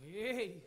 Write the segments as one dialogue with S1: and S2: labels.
S1: Ey.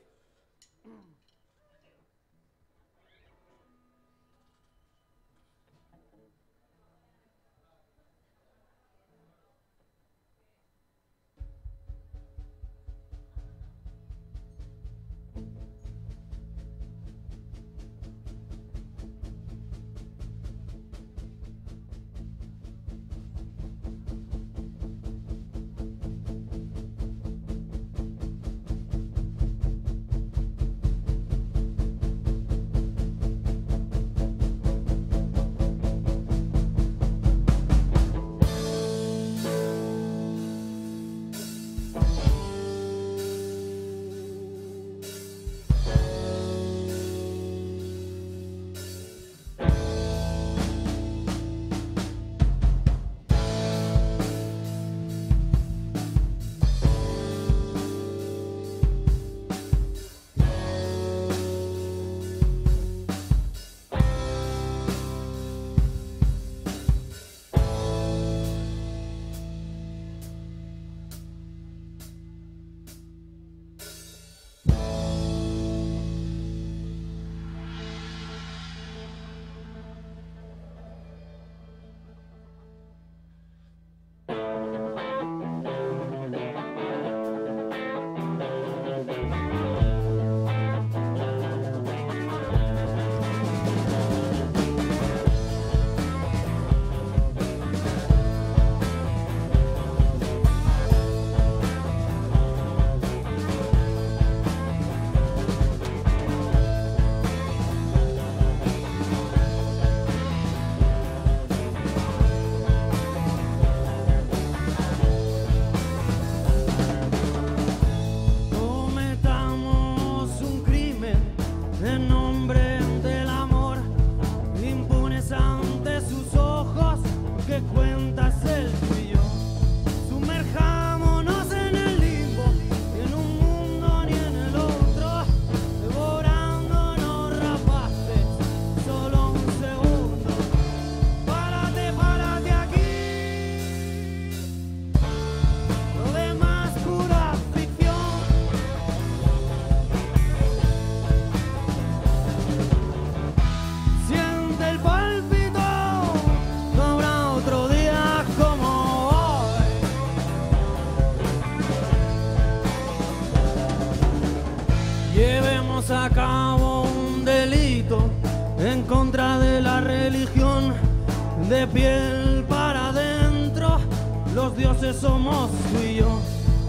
S2: A cabo un delito en contra de la religión, de piel para adentro, los dioses somos tú y yo,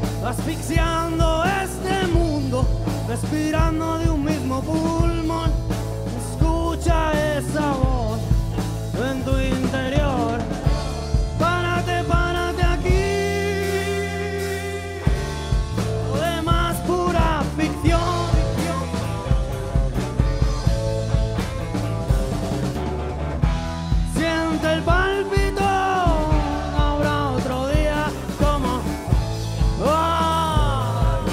S2: asfixiando este mundo, respirando de un mismo pulmón. Escucha esa voz en tu interior. Párate, párate aquí. Lo demás pura ficción. El pálpito, habrá otro día como hoy.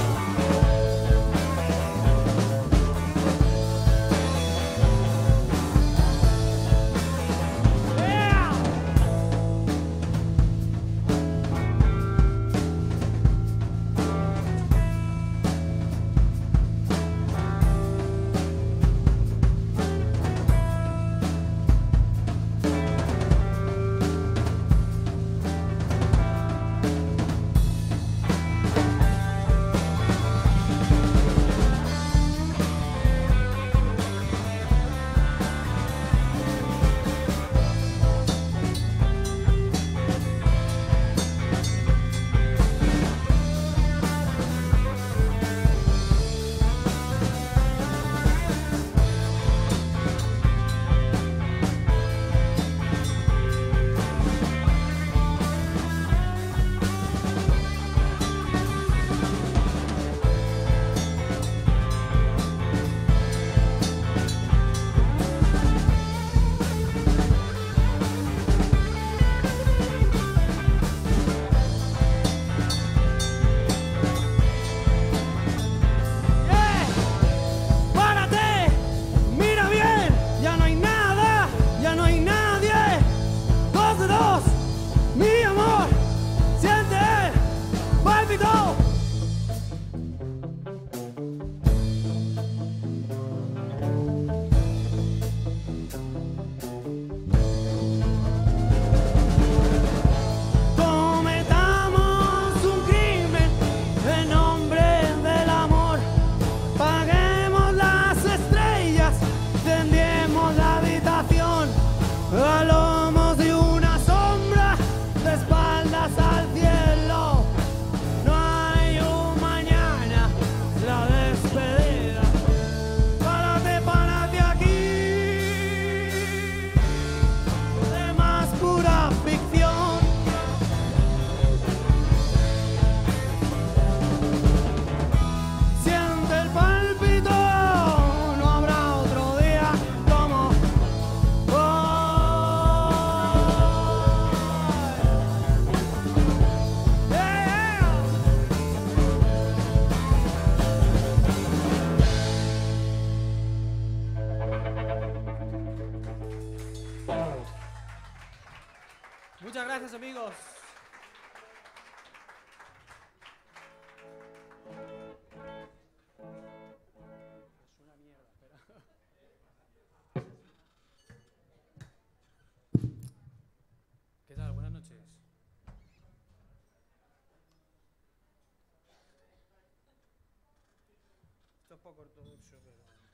S2: poco ortodoxo, pero...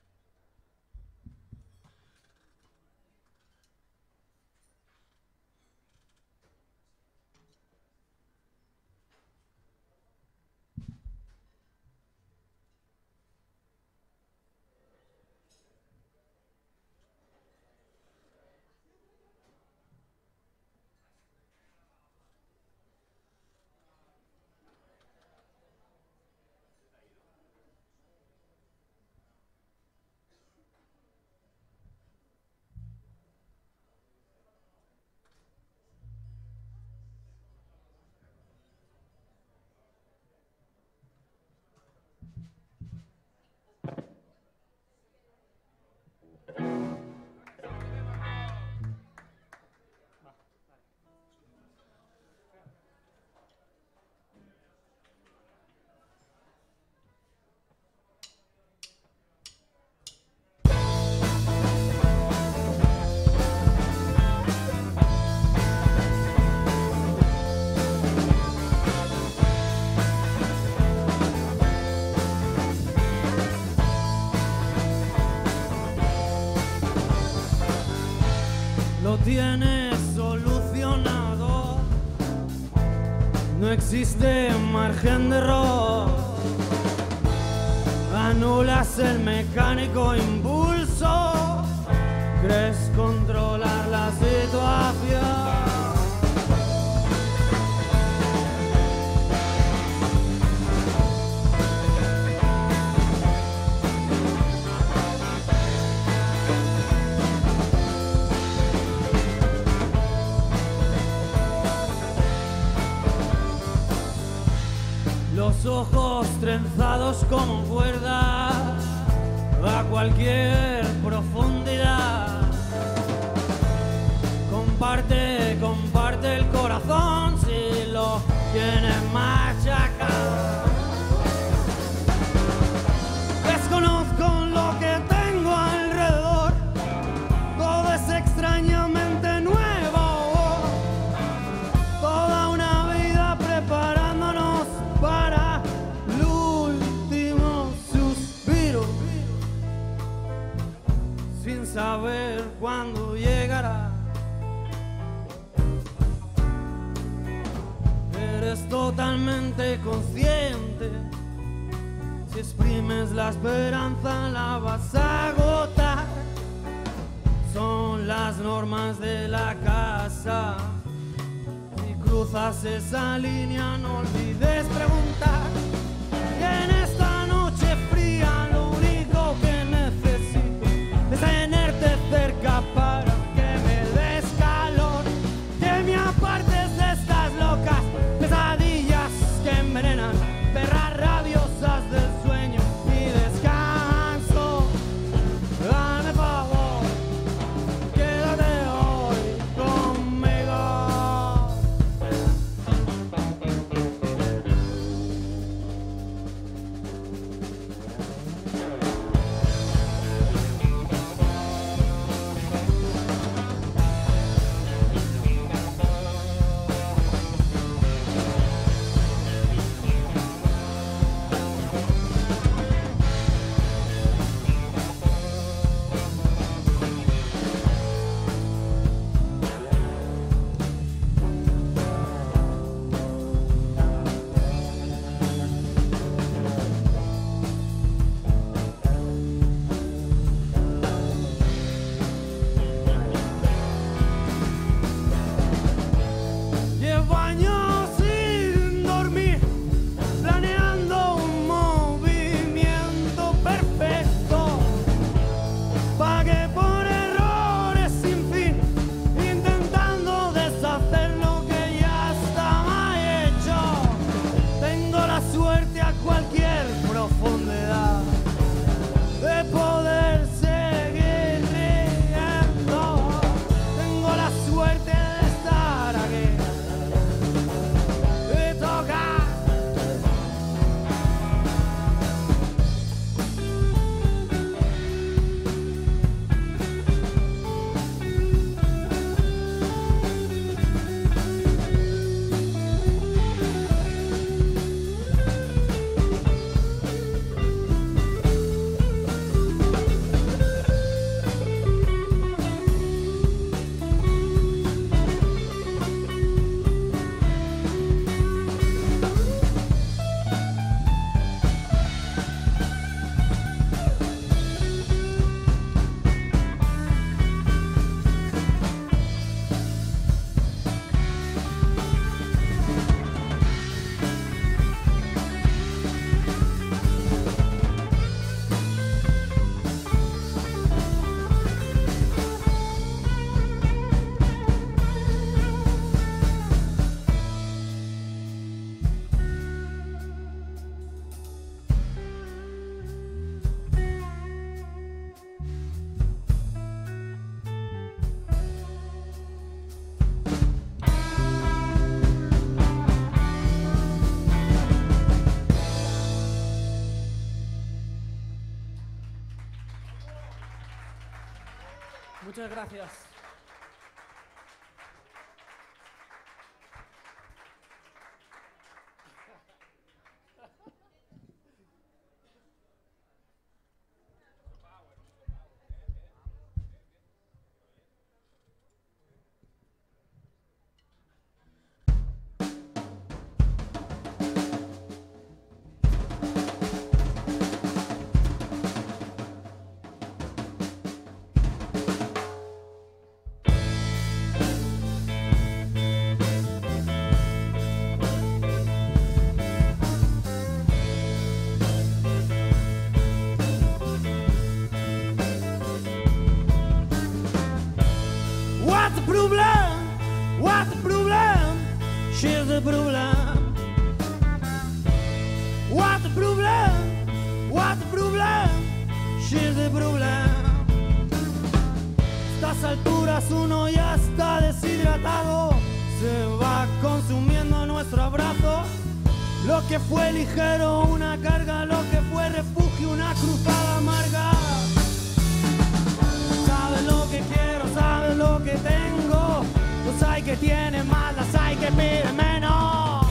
S2: Lo tienes solucionado, no existe margen de error. Anulas el mecánico impulso, crees controlar la situación. Los ojos trenzados como cuerdas a cualquier profundidad. Comparte el corazón si lo tienes machacado. Desconozco lo que tengo alrededor, todo es extrañamente nuevo. Toda una vida preparándonos para el último suspiro, sin saber cuándo llegará. Eres totalmente consciente, si exprimes la esperanza la vas a agotar. Son las normas de la casa. Si cruzas esa línea no olvides preguntar. Y en esta noche fría lo único que necesito es tenerte cerca para que me des calor, que me apartes de estas locas pesadillas que envenenan, perras rabiosas del sueño y descanso. Dame favor, quédate hoy conmigo. Muchas gracias. What's the problem? She's the problem. What's the problem? What's the problem? She's the problem. A estas alturas uno ya está deshidratado, se va consumiendo nuestro abrazo. Lo que fue ligero, una carga, lo que fue refugio, una cruzada amarga. Sabes lo que quiero, sabes lo que tengo. Los hay que tienen más, las hay que piden menos.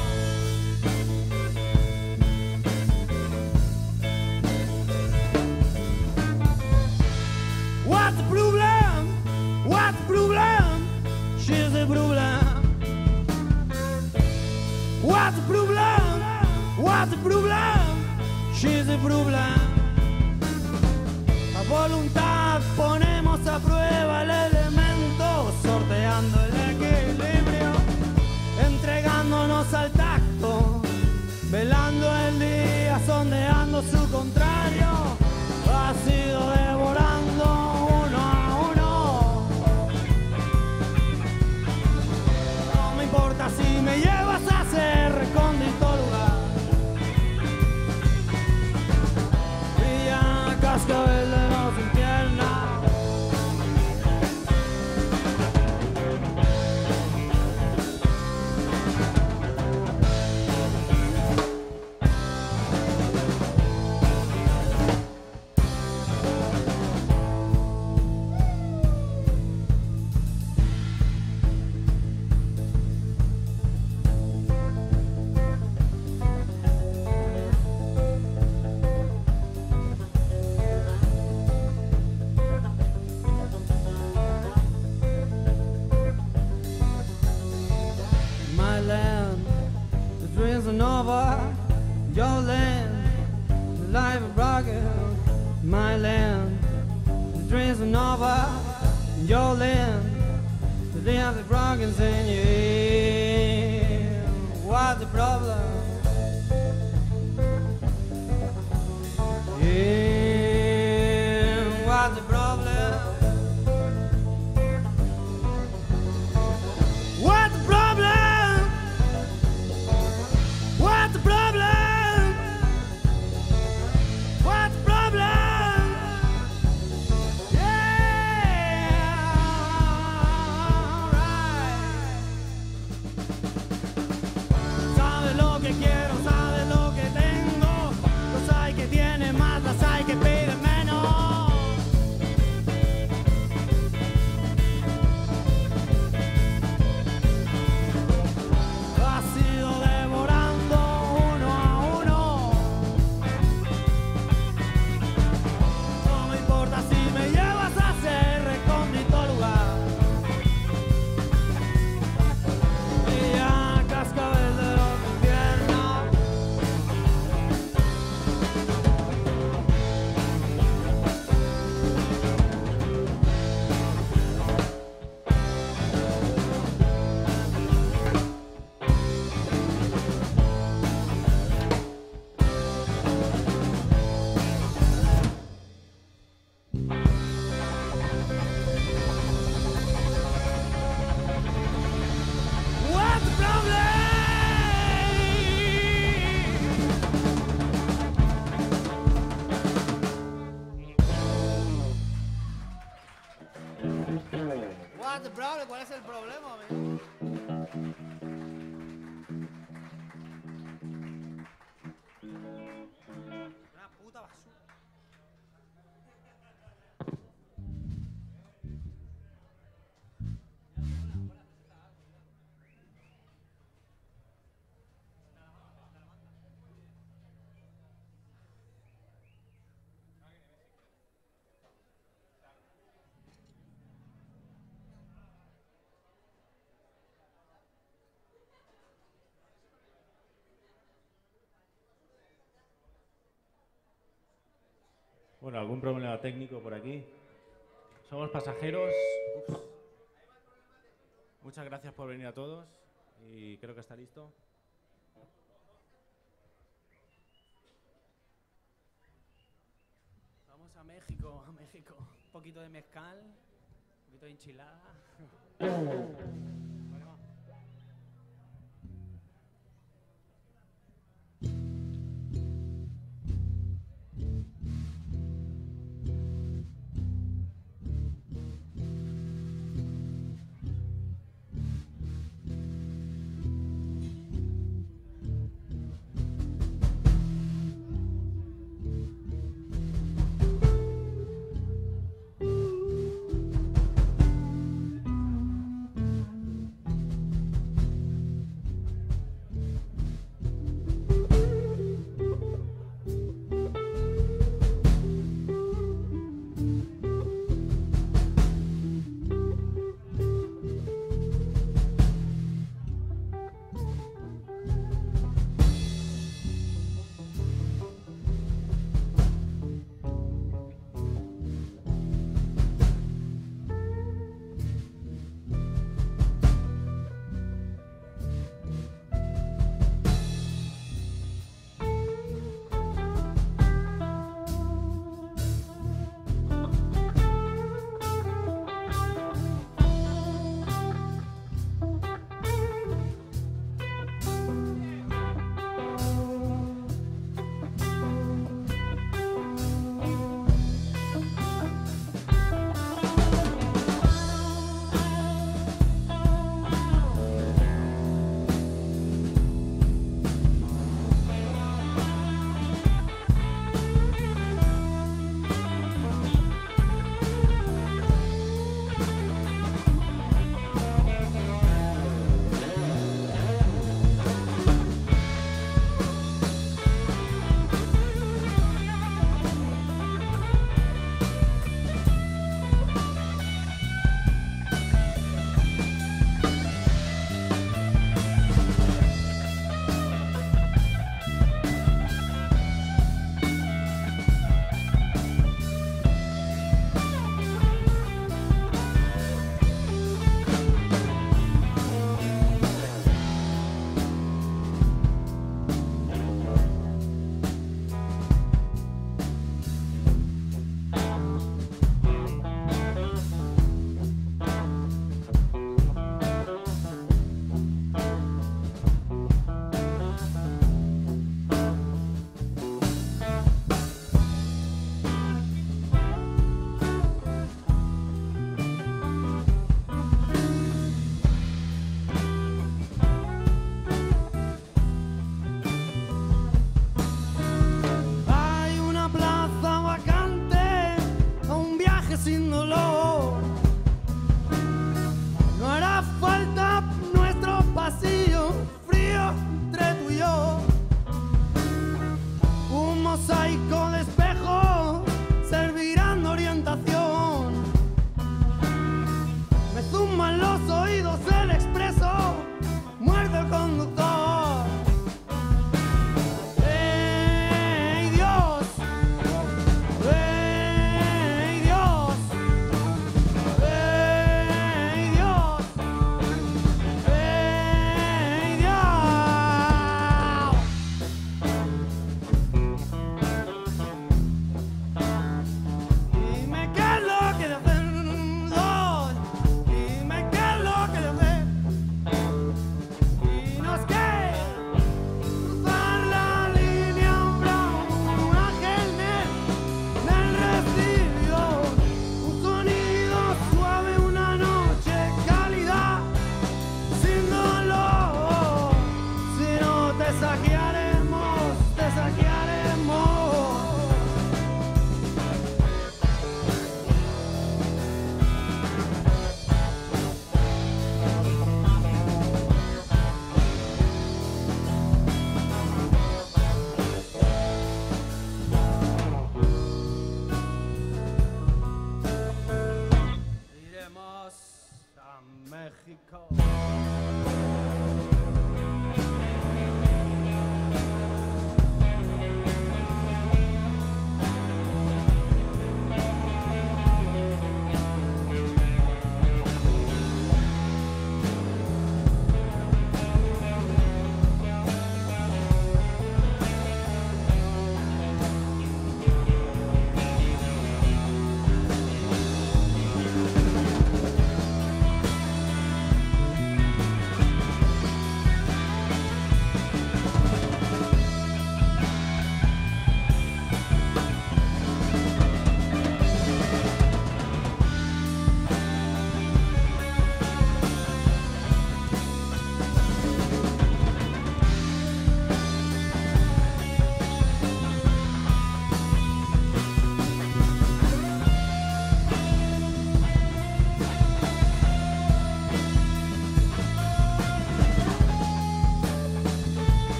S2: What's the problem? What's the problem? She's the problem. What's the problem? What's the problem? She's the problem. A voluntad ponemos a prueba el elemento, sorteando el equilibrio, entregándonos al tacto, velando el día, sondeando su contrario, ha sido devorando uno a uno. No me importa si me llevas a ese recóndito lugar, brilla cascabel de los infiernos. My land, the dreams are over. Your land, the life is broken. My land, the dreams are over. Your land, the life is broken. Saying you, what's the problem? Yeah, what's the problem? What's the problem? What's the problem? What's the problem? Yeah, right. Sabes lo que
S1: Bueno, ¿algún problema técnico por aquí? Somos pasajeros. Uf. Muchas gracias por venir a todos y creo que está listo.
S2: Vamos a México, a México. Un poquito de mezcal, un poquito de enchilada. Vale, va.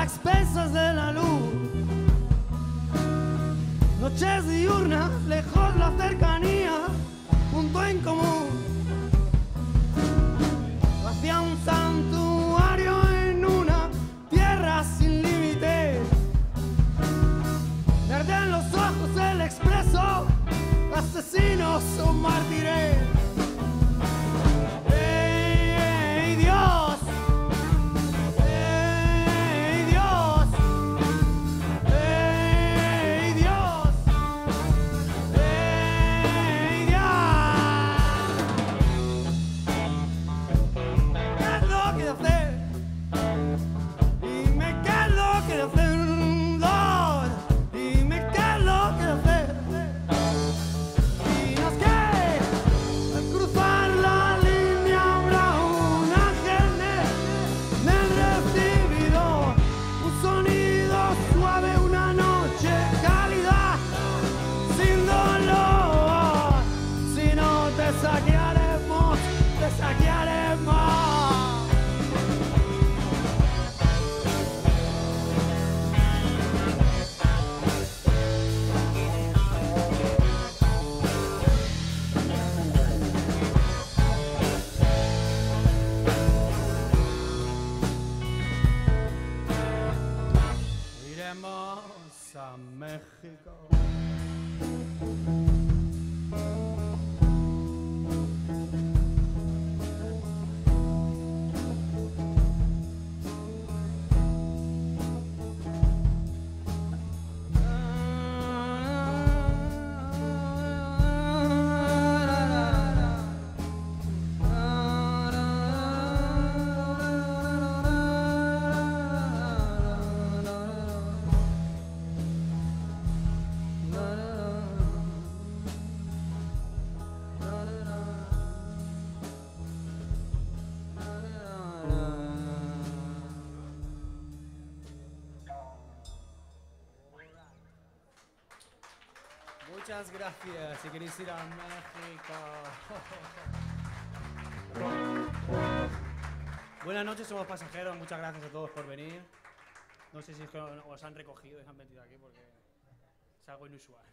S2: a expensas de la luz. Noches diurnas, lejos la cercanía, punto en común. Hacia un santuario en una tierra sin límites. Me arden los ojos el expreso, asesinos o mártires. ¡Ey, Dios! ¡Ey, Dios! ¡Ey, Dios! ¡Ey, Dios! ¿Qué es lo que de hacer? Dime qué es lo que de hacer, Lord. Dime qué es lo que de hacer. Dinos que al cruzar la línea habrá un ángel en el recibidor, un sonido suave, una noche cálida, sin dolor. Si no te saquearemos, te saquearemos. Iremos a México. Muchas gracias, si queréis ir a México. Buenas noches, somos pasajeros, muchas gracias a todos por venir. No sé si es que os han recogido y os han metido aquí porque es algo inusual.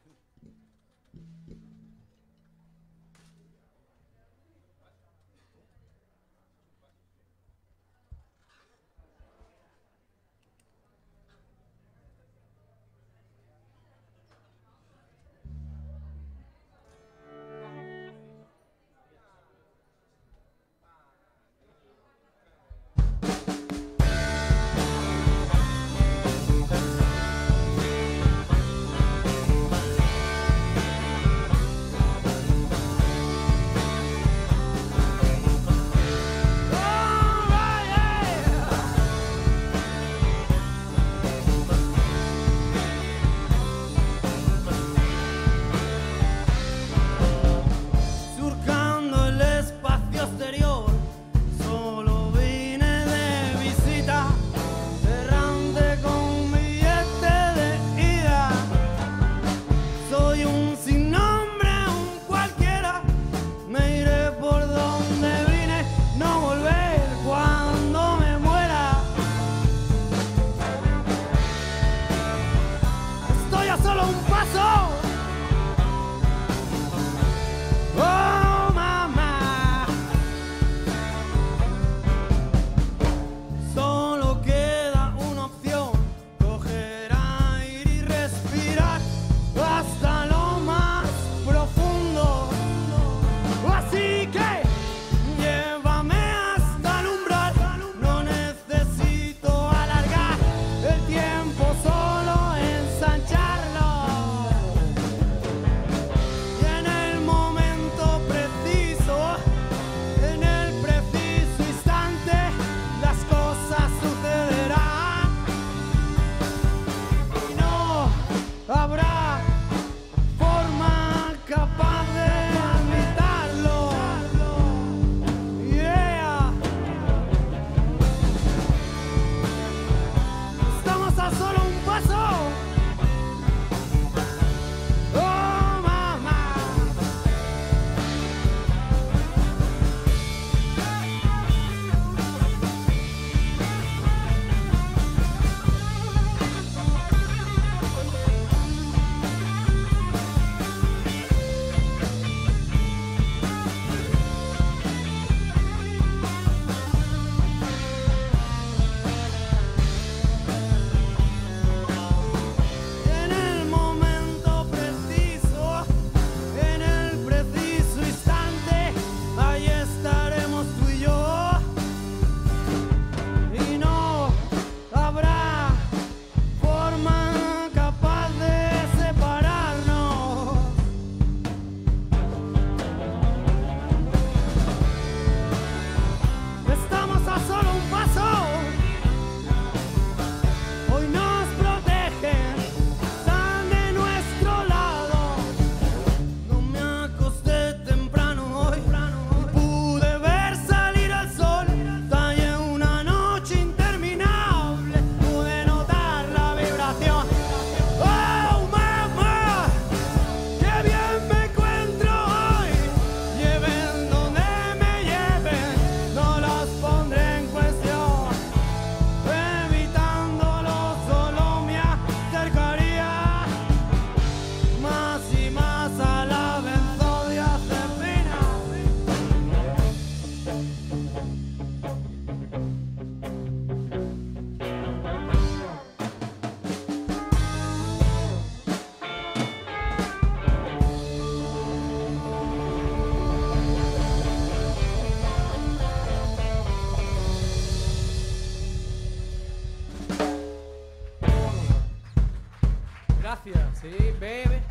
S3: Gracias. Sí, baby.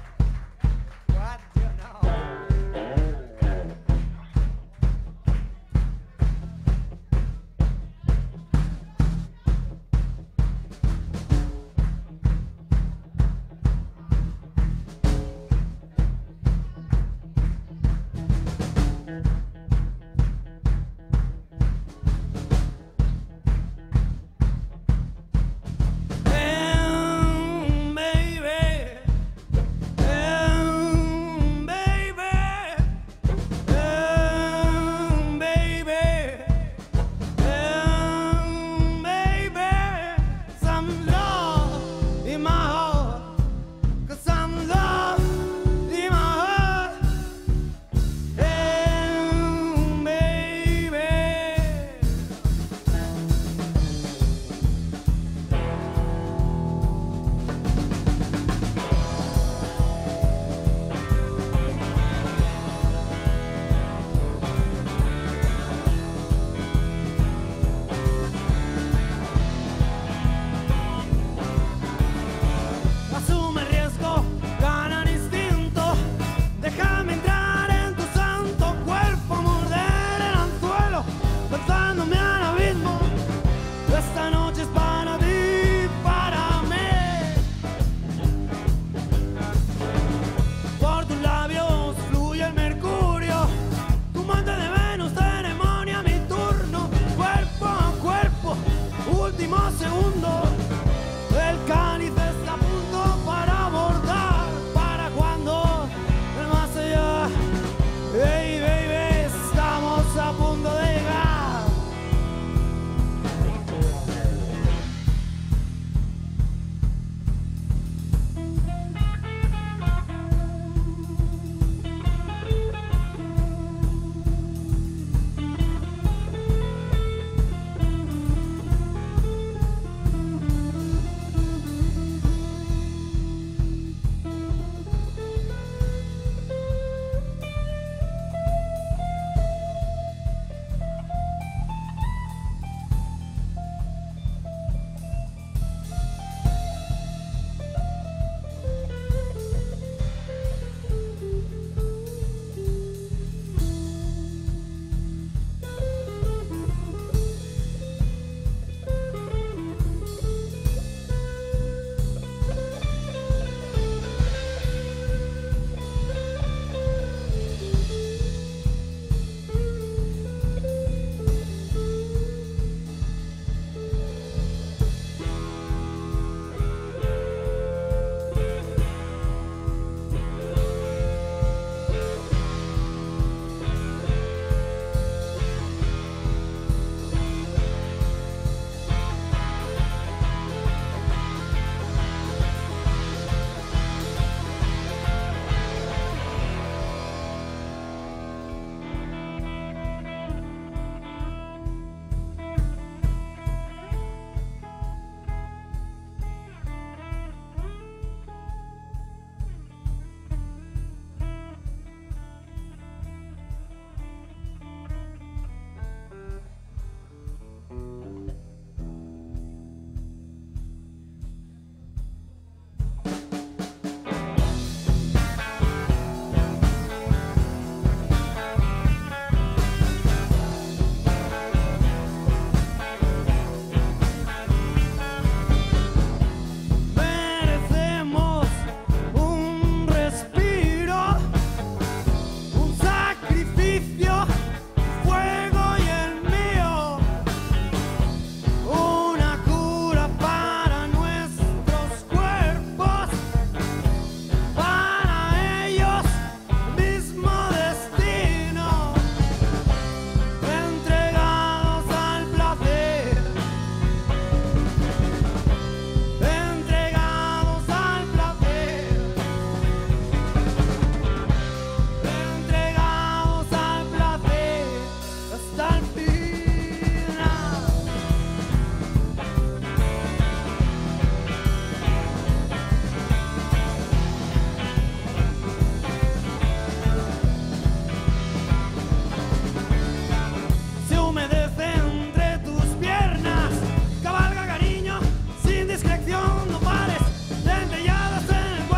S3: What do you know?
S2: No pares, dentelladas en el cuerpo.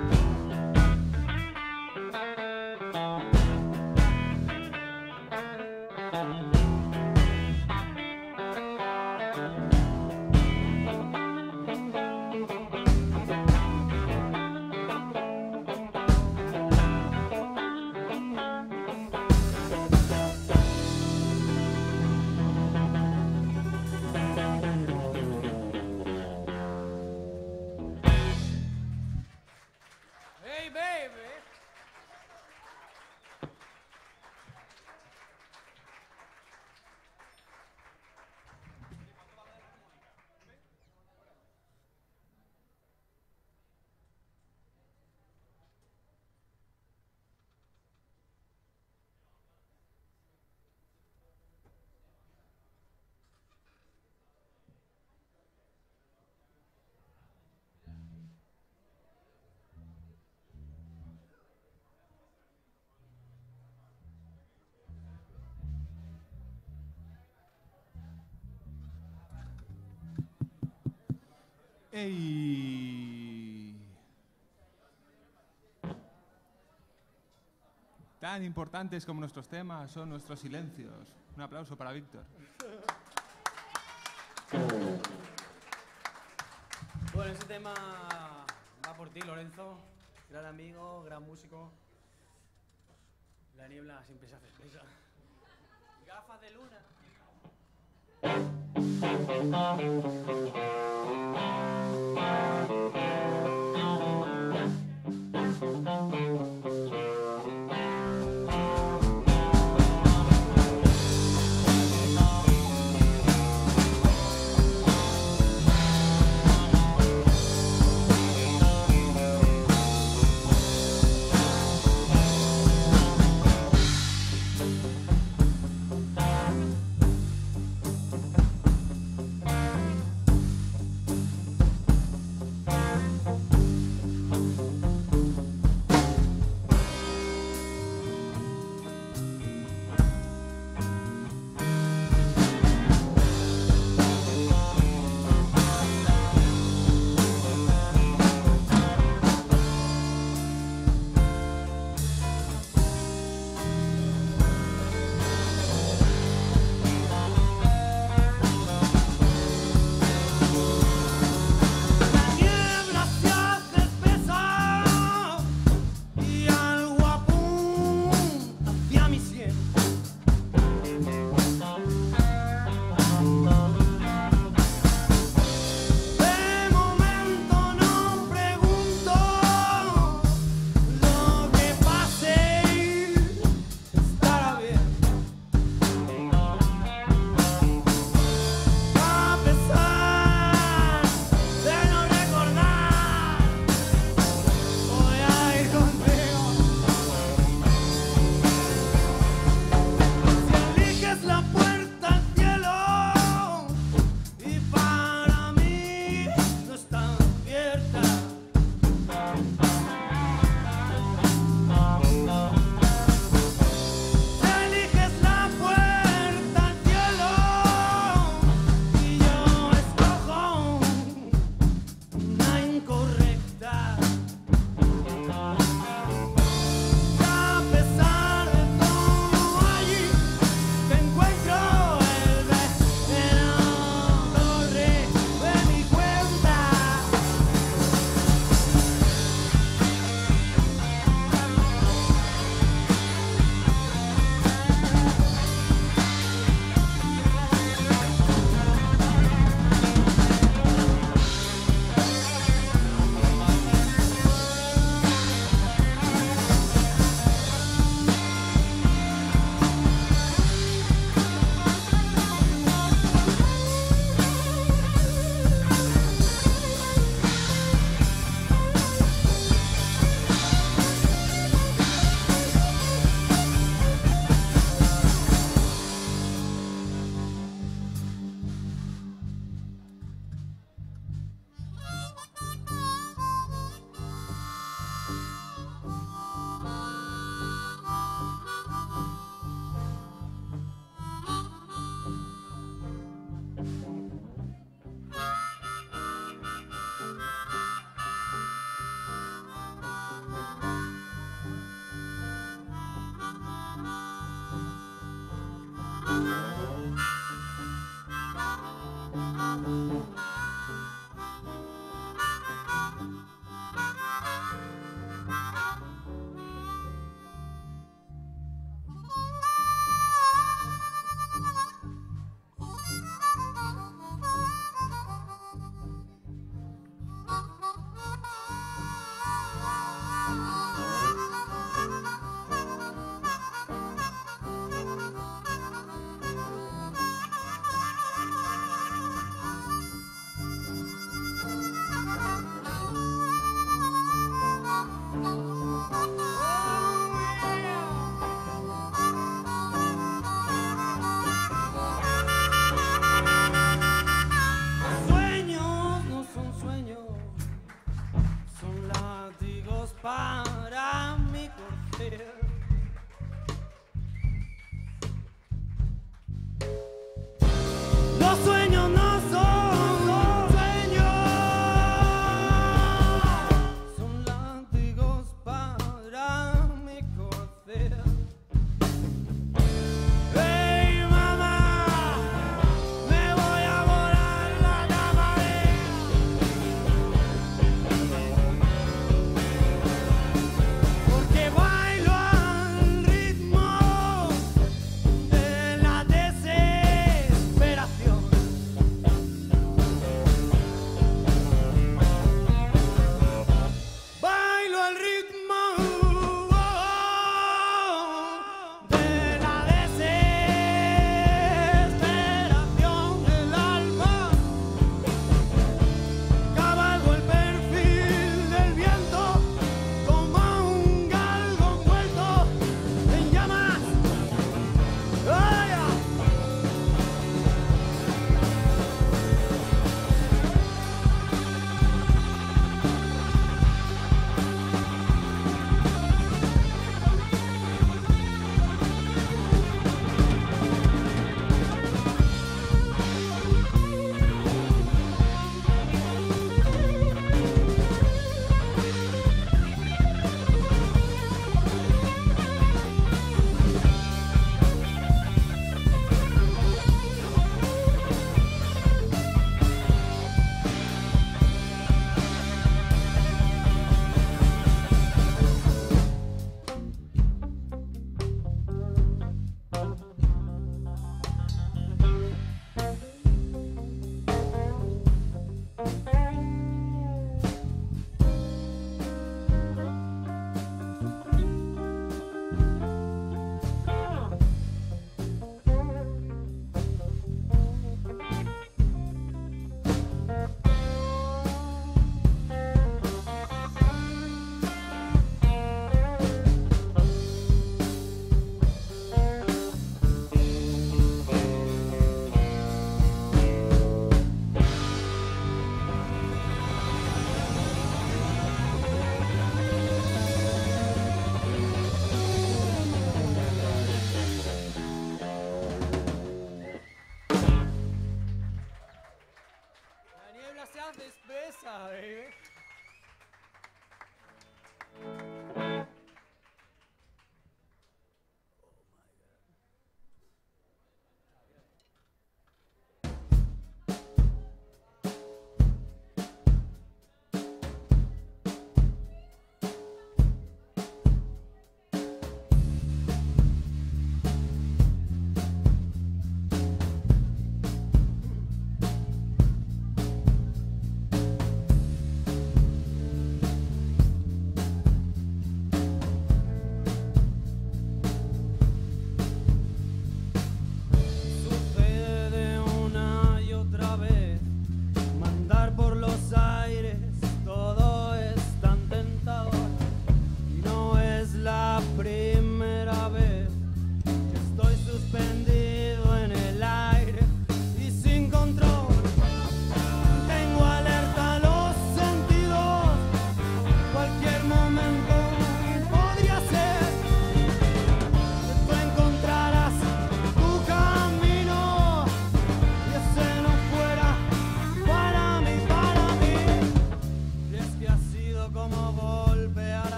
S3: Hey, baby.
S4: ¡Ey! Tan importantes como nuestros temas son nuestros silencios. Un aplauso para Víctor.
S2: Bueno, ese tema va por ti, Lorenzo. Gran amigo, gran músico. La niebla siempre se hace espesa. Gafas de luna.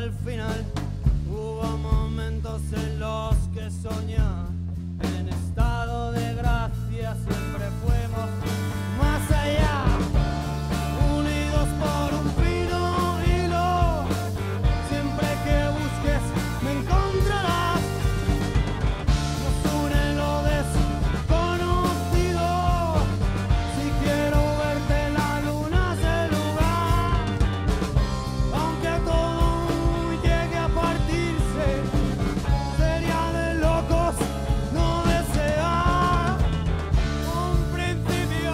S2: al final. Hubo momentos en los que soñé en estado de gracia, siempre fuimos más allá, unidos por un fino hilo. Siempre que busques me encontrarás. Nos une lo desconocido. Si quiero verte la luna es el lugar. Aunque todo llegue a partirse, sería de locos no desear un principio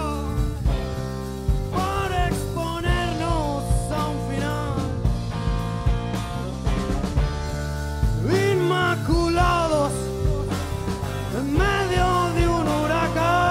S2: por exponernos a un final. Inmaculados en medio de un huracán.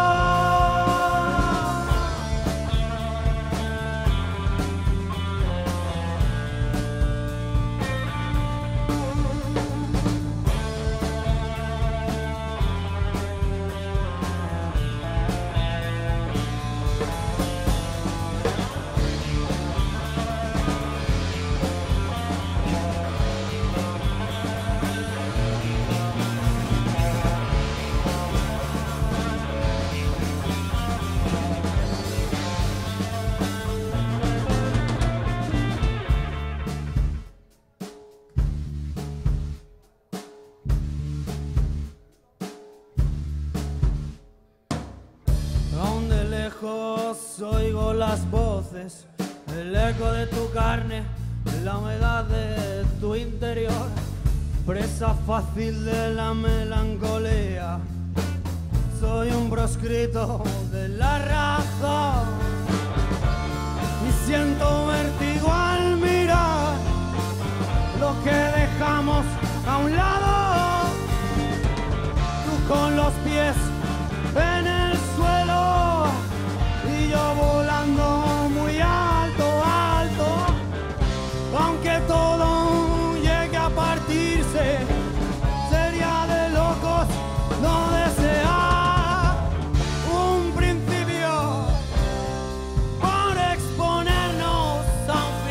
S2: Aún de lejos oigo las voces, el eco de tu carne, la humedad de tu interior, presa fácil de la melancolía. Soy un proscrito de la razón y siento vértigo al mirar lo que dejamos a un lado. Tú con los pies en el suelo y yo volando muy alto, alto. Aunque todo llegue a partirse, sería de locos no desear un principio por exponernos a un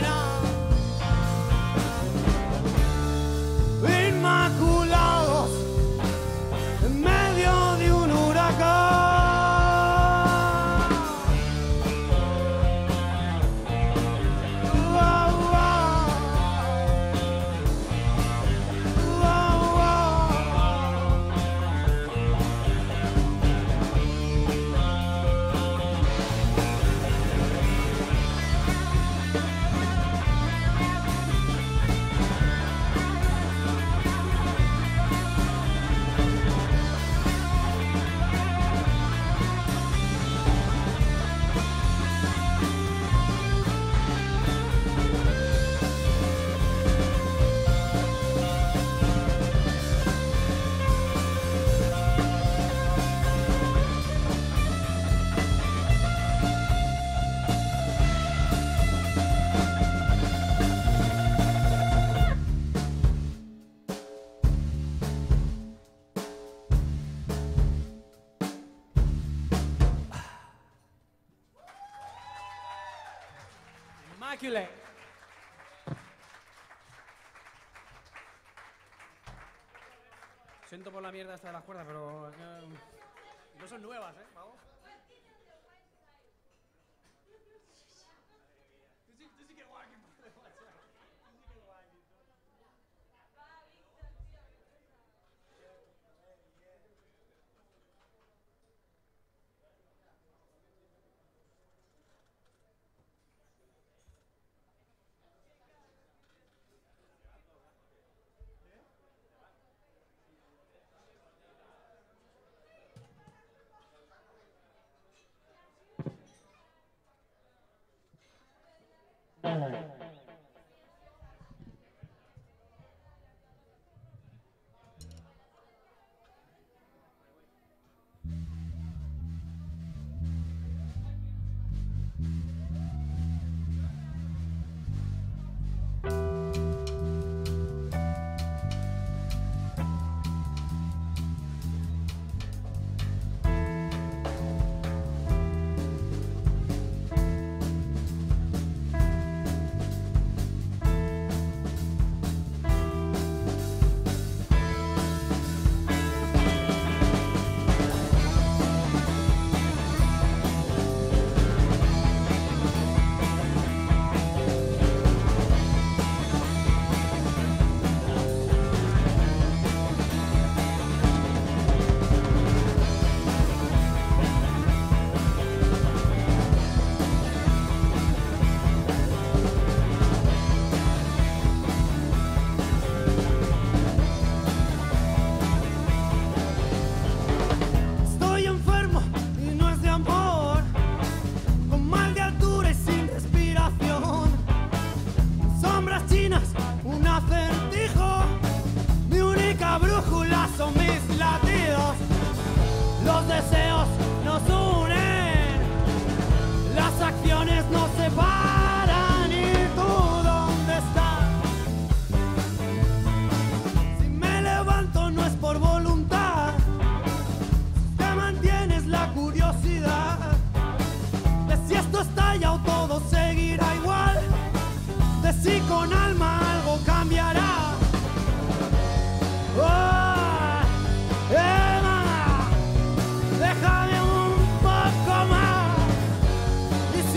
S2: final. Inmaculados en medio de un huracán. Immaculate. Siento por la mierda esta de las cuerdas, pero no son nuevas, Vamos. Tú sí que guay,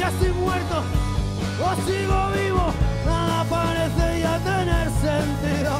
S2: si estoy muerto o sigo vivo, nada parece ya tener sentido.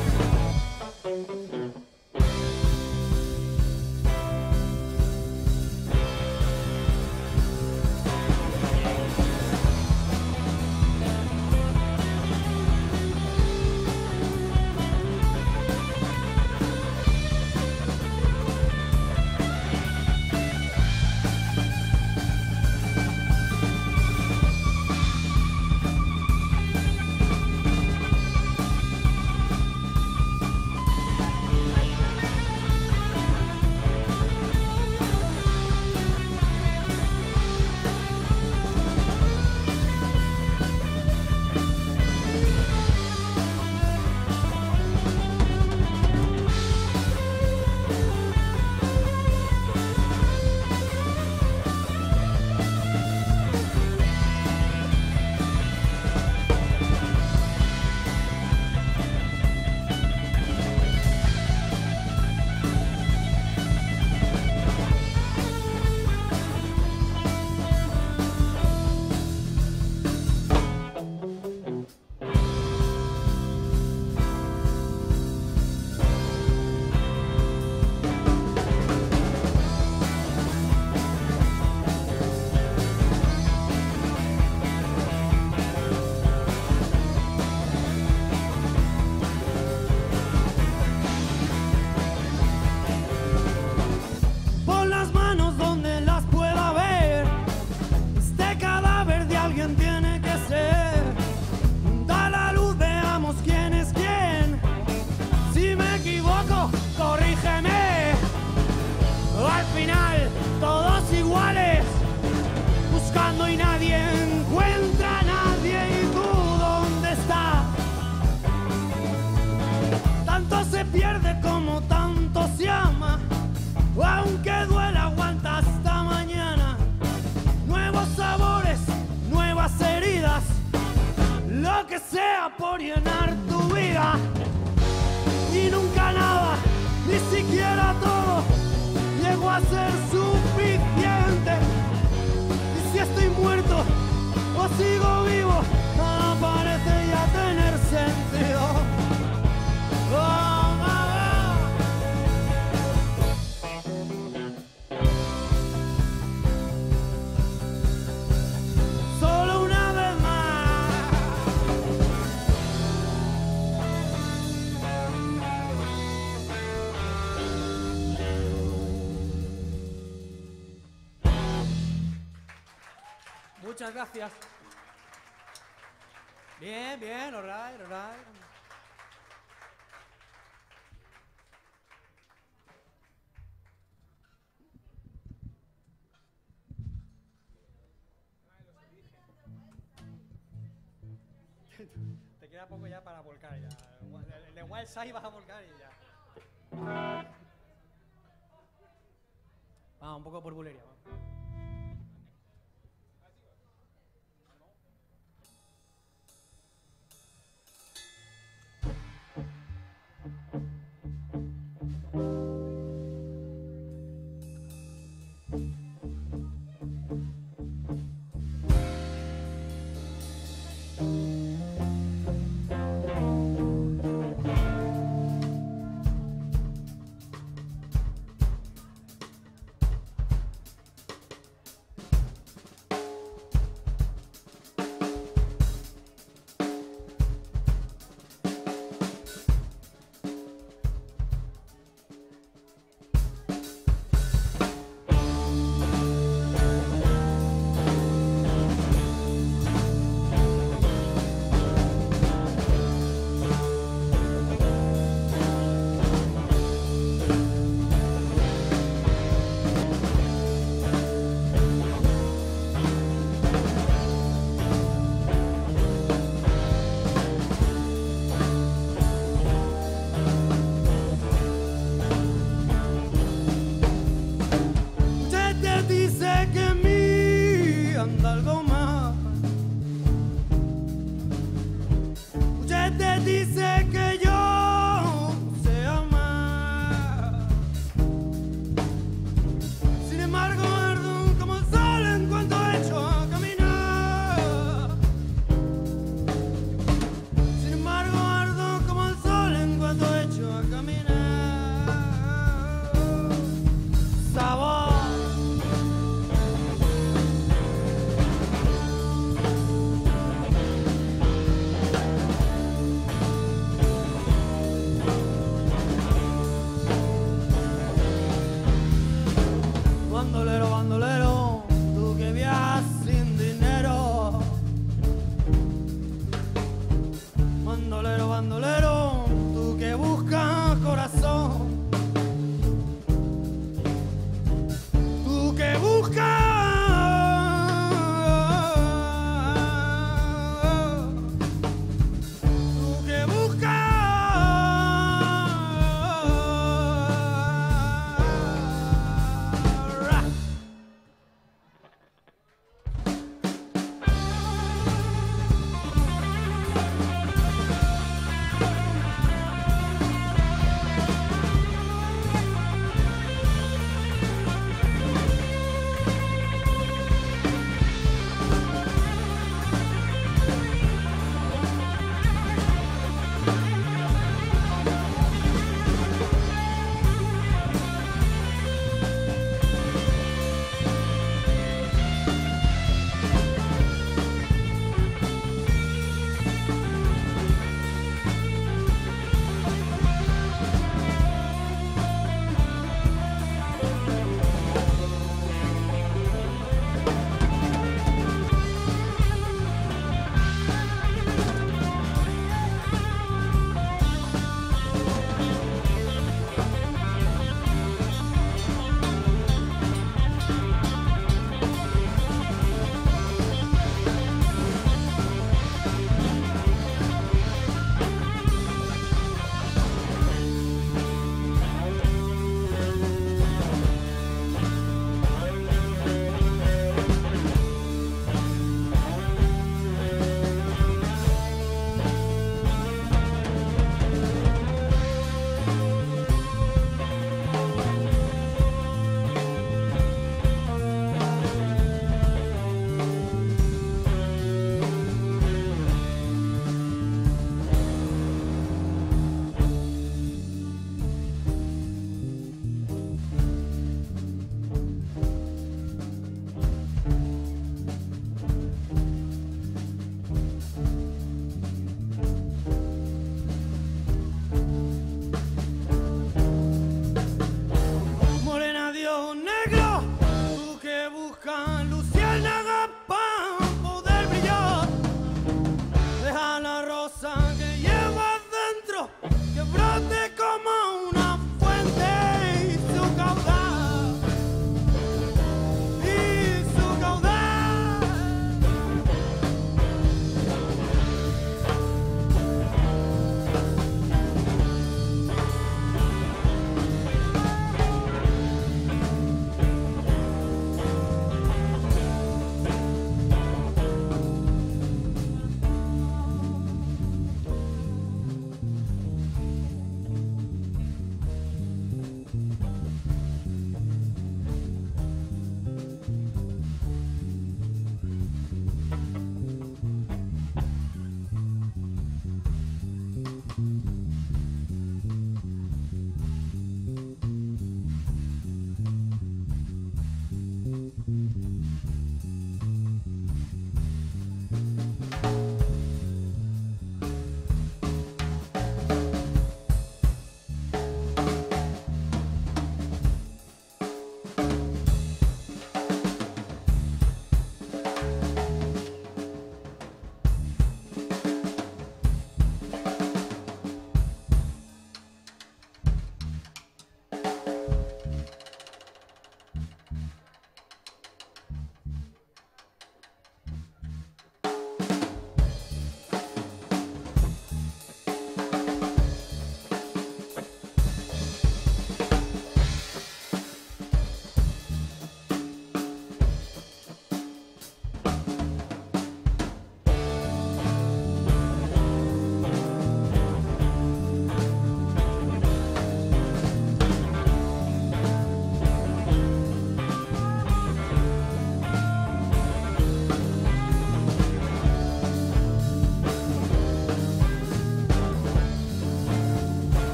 S2: Por llenar tu vida y nunca nada, ni siquiera todo llegó a ser suficiente. Y si estoy muerto o sigo vivo, nada parece ya tener sentido. Solo una vez más.
S3: Muchas gracias. Bien, bien, all right, all right. Te queda poco ya para volcar ya. El de Wild Side vas a volcar y ya. Vamos, un poco por bulería. Vamos.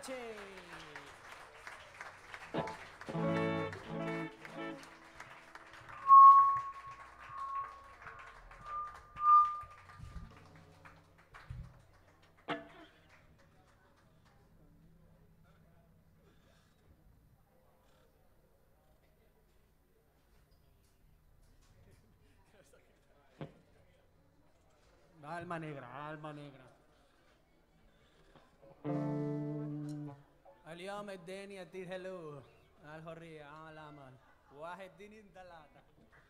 S3: noches. Alma negra, alma negra. اليوم الدنيا تهلو الحرية على الأمل واحد دين ثلاثة.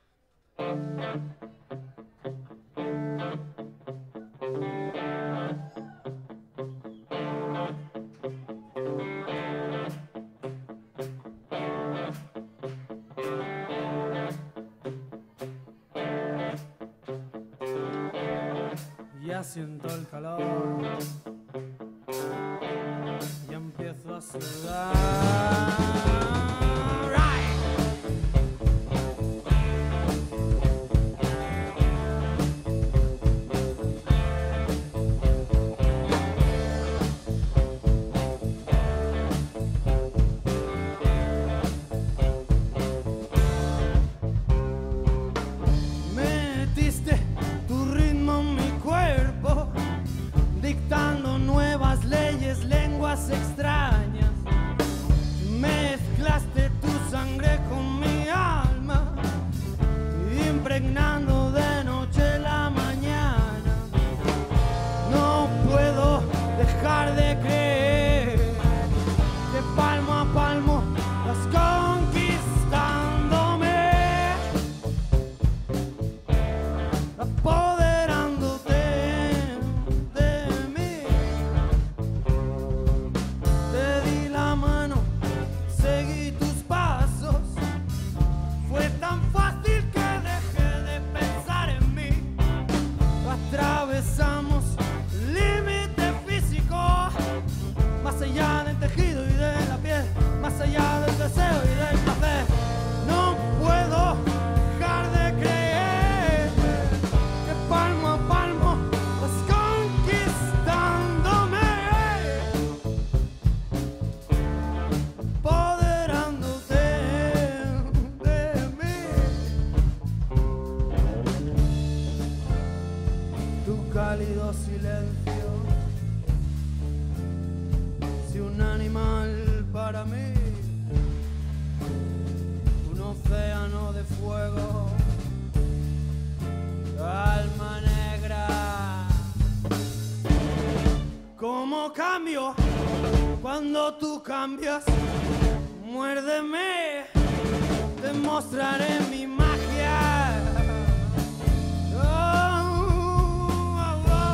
S2: Ya siento el calor y empiezo a sudar. Metiste tu ritmo en mi cuerpo, dictando nuevas leyes, lenguas extrañas. Mezclaste tu sangre con mi alma, impregnando de noche la mañana. No puedo dejar de creer que palmo a palmo vas conquistándome, apoderándote de mí. Te di la mano, seguí tus pasos. Fue tan fácil que dejé de pensar en mí. Atravesamos límite físico, más allá del tejido y de la piel, más allá del deseo y del placer. No puedo dejar de creer que palmo a palmo vas conquistándome, apoderándote de mí. Tu cálido silencio, si un animal para mí, un océano de fuego, alma negra. ¿Cómo cambio cuando tú cambias? Muérdeme, te mostraré mi magia. Oh, oh, oh, oh.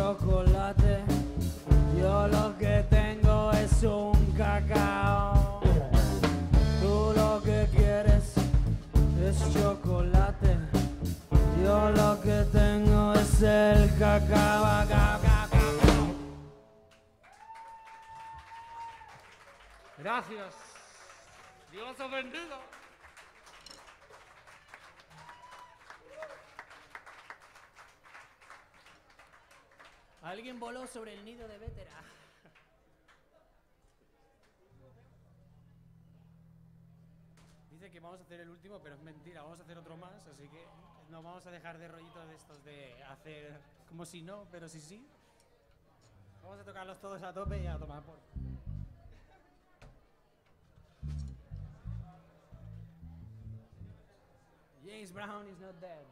S2: chocolate. Yo lo que tengo es un cacao. Tú lo que quieres es chocolate. Yo lo que tengo es el cacao, cacao, cacao. Gracias. Dios os bendiga. Alguien voló sobre el nido de Vétera. Dice que vamos a hacer el último, pero es mentira, vamos a hacer otro más, así que no vamos a dejar de rollitos de estos de hacer como si no, pero sí sí. Vamos a tocarlos todos a tope y a tomar por. James Brown is not dead.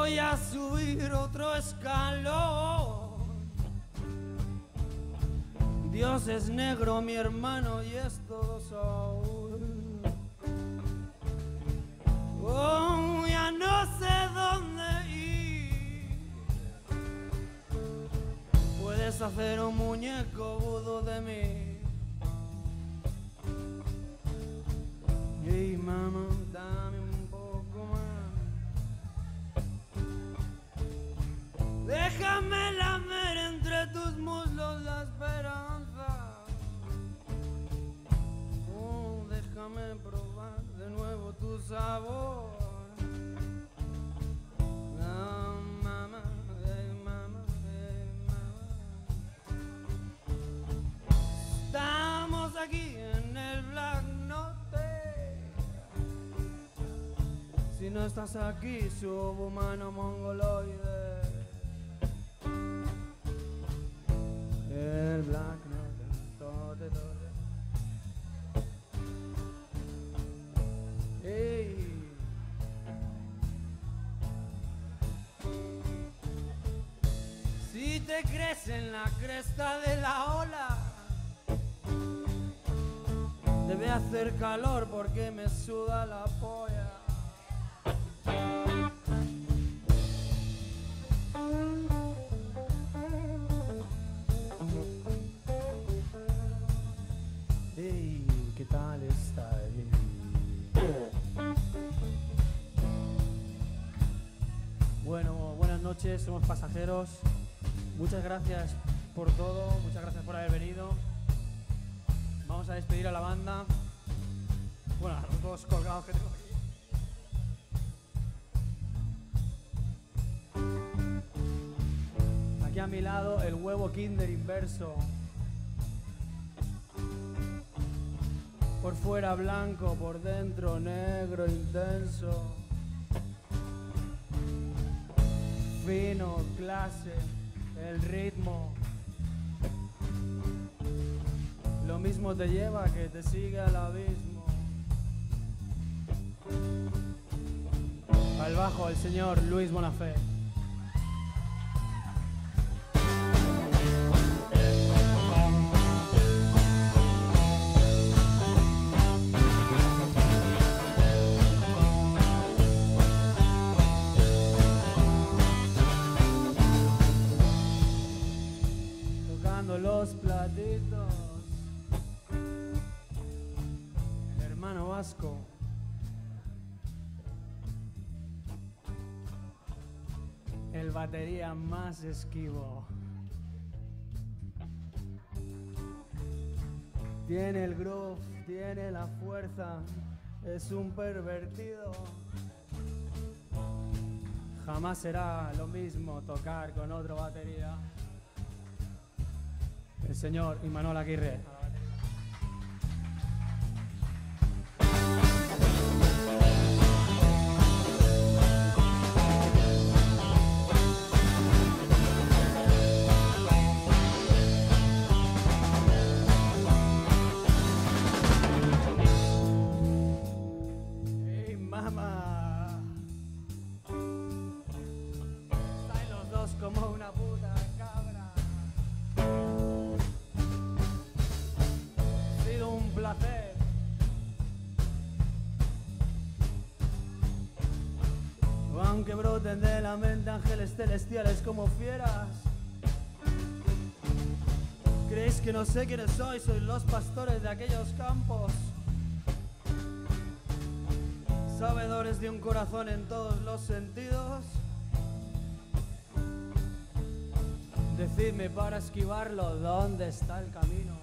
S2: Voy a subir otro escalón. Dios es negro, mi hermano, y es todo Saúl. Oh, ya no sé dónde ir. Puedes hacer un muñeco vudú de mí. Hey, mamá, dame un poco más. Déjame lamer entre tus muslos la esperanza. Oh, déjame probar de nuevo tu sabor. Ah, mamá, mamá, mamá. Estamos aquí en el Black Note. Si no estás aquí, subhumano mongoloide. El Black Note, todo. Hey. Si te crees en la cresta de la ola, debe hacer calor porque me suda la polla. Hey, ¿qué tal está? Bueno, buenas noches, somos pasajeros. Muchas gracias por todo, muchas gracias por haber venido. Vamos a despedir a la banda. Bueno, a los dos colgados que tengo aquí. Aquí a mi lado el huevo Kinder inverso. Por fuera blanco, por dentro negro intenso. Fino, clase, el ritmo. Lo mismo te lleva que te sigue al abismo. Al bajo el señor Luis Bonafé. Los platitos, el hermano Vasco, el batería más esquivo, tiene el groove, tiene la fuerza, es un pervertido. Jamás será lo mismo tocar con otro batería. El señor Imanol Aguirre. ¡Hey, mamá! Están los dos como una puta cabra. Placer. Aunque broten de la mente ángeles celestiales como fieras. ¿Creéis que no sé quiénes sois? Sois los pastores de aquellos campos, sabedores de un corazón en todos los sentidos. Decidme para esquivarlo dónde está el camino.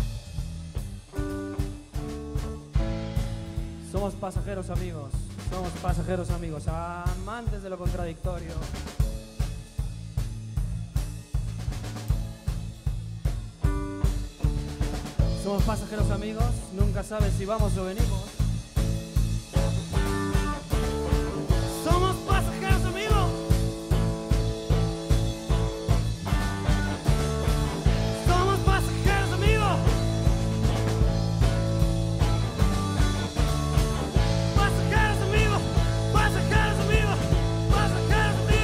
S2: Somos pasajeros amigos, amantes de lo contradictorio. Somos pasajeros amigos, nunca sabes si vamos o venimos. Somos pasajeros amigos. Somos pasajeros amigos. Pasajeros amigos, pasajeros amigos, pasajeros amigos.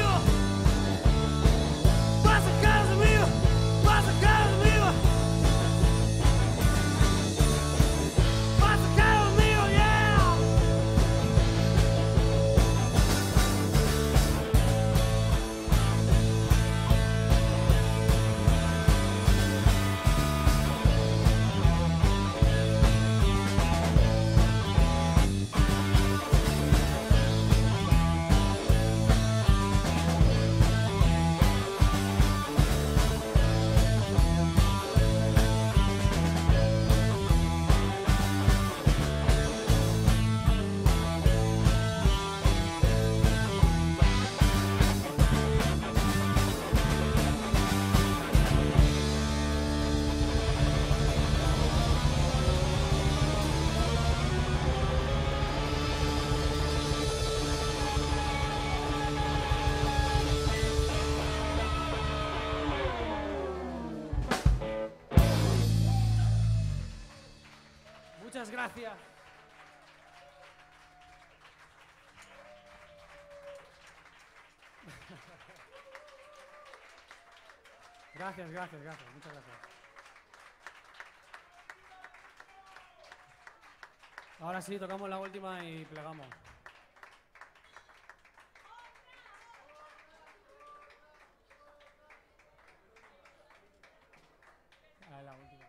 S2: gracias. Gracias, muchas gracias. Ahora sí, tocamos la última y plegamos. La última.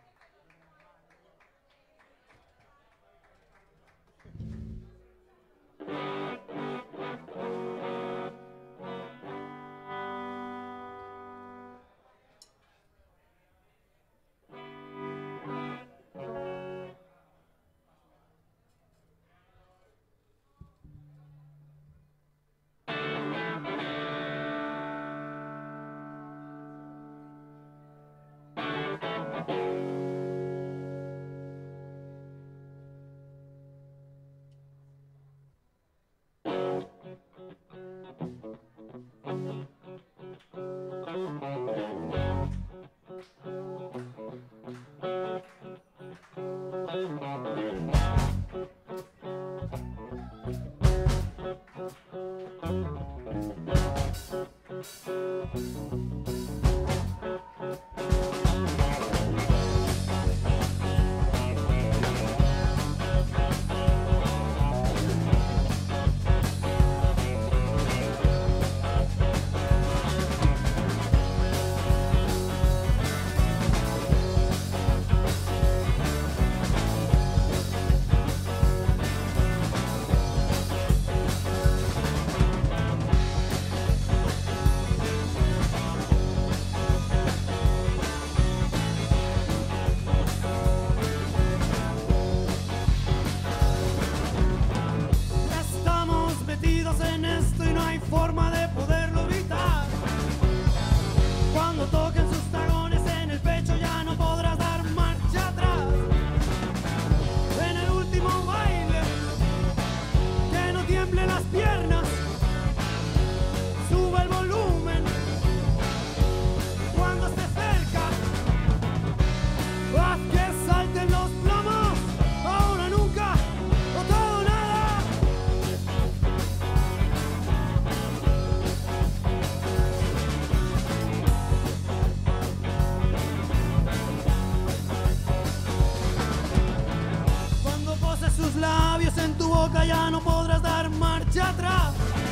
S2: Ya no podrás dar marcha atrás.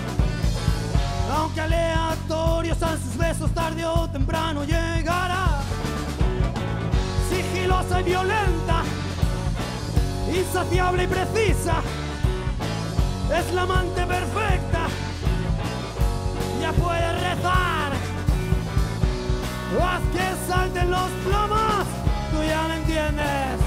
S2: Aunque aleatorios sean sus besos, tarde o temprano llegará. Sigilosa y violenta, insaciable y precisa, es la amante perfecta. Ya puedes rezar, haz que salten los plomos. Tú ya me entiendes.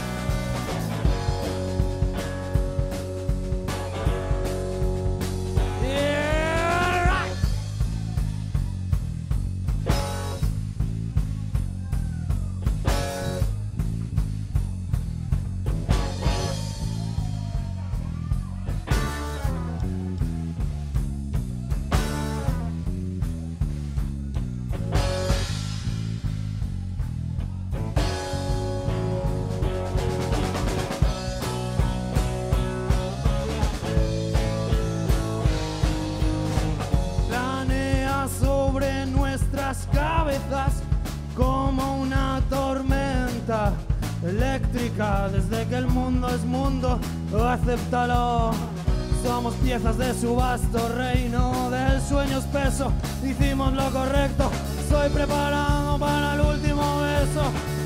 S2: Como una tormenta eléctrica, desde que el mundo es mundo, acéptalo. Somos piezas de su vasto reino, del sueño espeso, hicimos lo correcto. Estoy preparado para el último beso.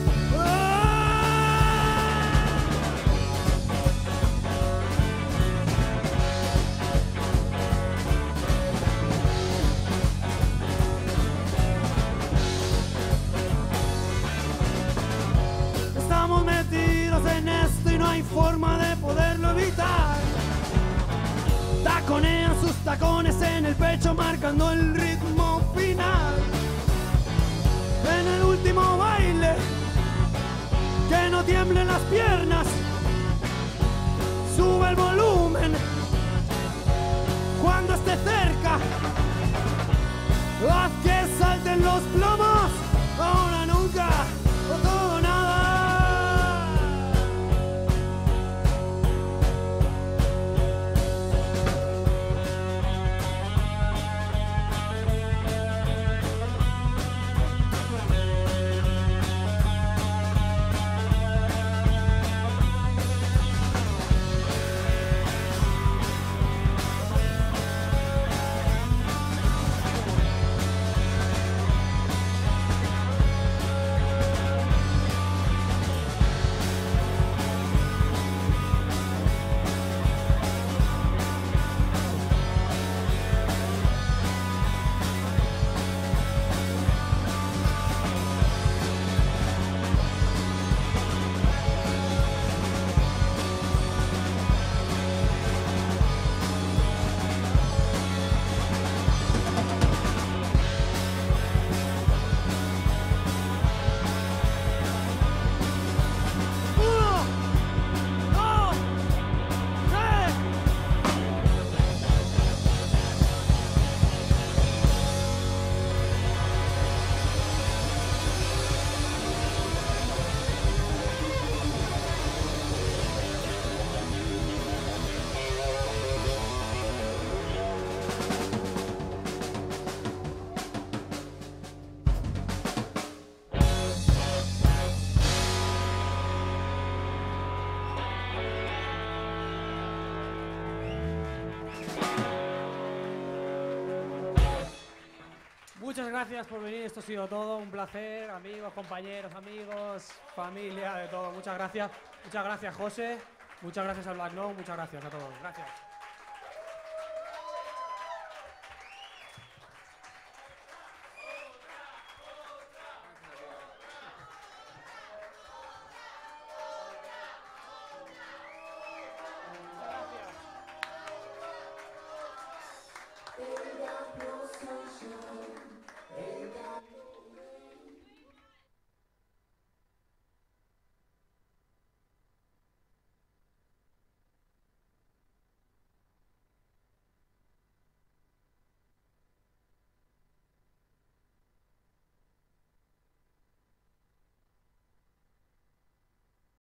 S2: En esto y no hay forma de poderlo evitar. Taconean sus tacones en el pecho marcando el ritmo final. En el último baile, que no tiemblen las piernas, sube el volumen cuando esté cerca. Haz que salten los plomos, ahora nunca o todo nada.
S3: muchas gracias por venir. Esto ha sido todo. Un placer, amigos, compañeros, amigos, familia, de todo. Muchas gracias. Muchas gracias, José. Muchas gracias al Black Note. Muchas gracias a todos. Gracias.